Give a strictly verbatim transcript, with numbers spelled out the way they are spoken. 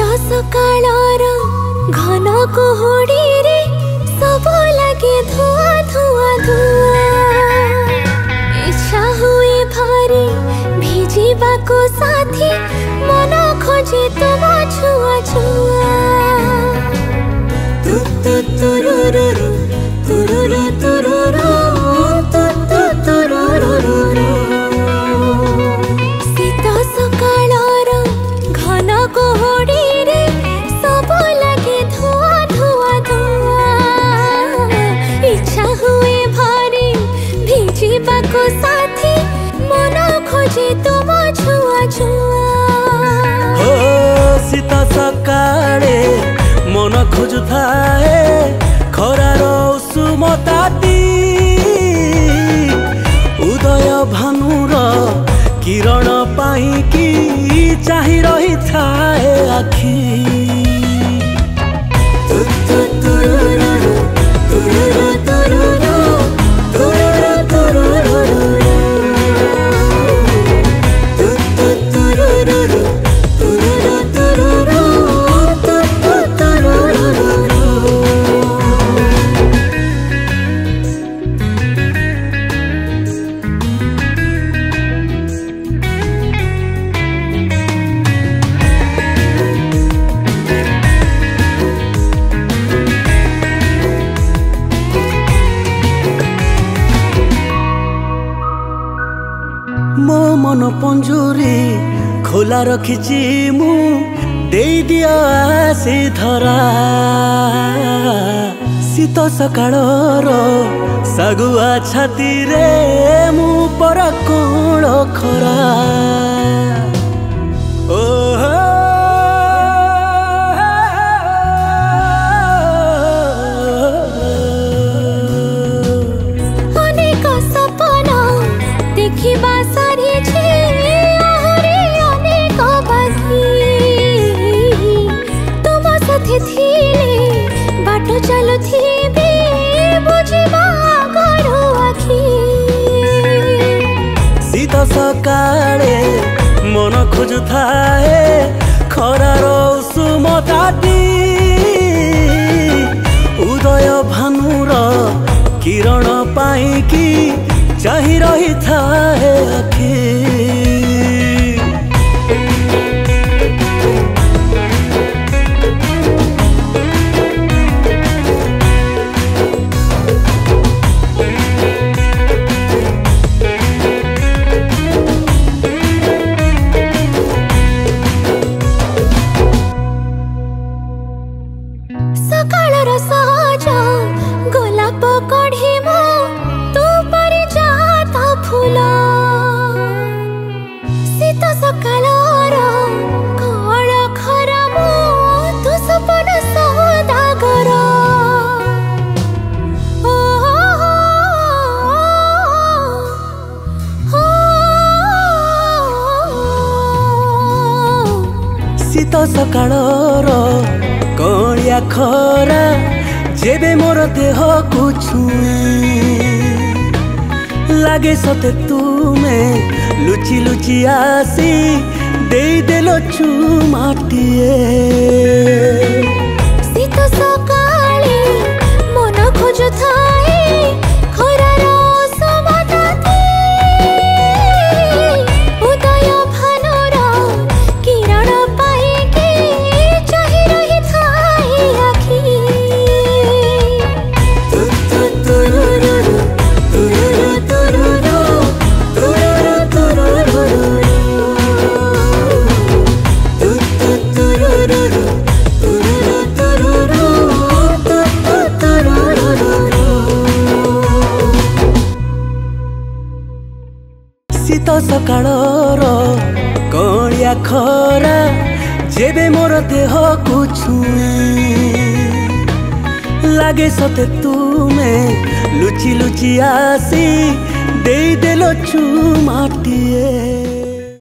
सकाळर घन कुहुडी रे सब लगे धुआ धुआ धुआ इच्छा हुए भारी भिजिबा को साथी मन खोजे तुम छुआ छुआ तु तु तुरुरुरु तुरुरु तुरुरु तु तु तुरुरुरु शीत सकाळर घन कुहुडी रे सब लगे धुआ धुआ धुआ इच्छा हुए भारी भिजिबा को साथी मन खोजे तुम छुआ छुआ हो शीत सकाळे मन खोजुथाए खरार उषुम ताती उदय भानुर किरण पाई की चाहि रही थाए आखि मो मन पंजुरी खोला रखिची मु दे दिया आसी धरा शीत सकाळर सागुआ छाती रे मु पर कोण खरा ओ अनेक सपना देखिबा बाटो चलो थी बुझिबा गरो आखि शीत सकाळे मन खोजुथाए खरार उषुम ताती उदय भानुर किरण पाई की चाहि रही थाए आखि सकाळर सहज गोलाप कढ़ीमो तू परि जाता फूल शीत सकाळर कळ खरामो तू सपन सौदागर ओ शीत सकाळर कलिया खरा जेबे मोर देह को छुए लागे सते तुम्हें लुचि लुचि आसी दे देलो चुमाटिए शीत सकाळे मन खोजुथाए खरार उषुम ताती उदय भानुर किरण पाई चाहि रही शीत सकाळर कलिया खरा जेबे मोर देह को छुए लागे सते तुम्हें लुचि लुचि आसी दे देलो चुमाटिए।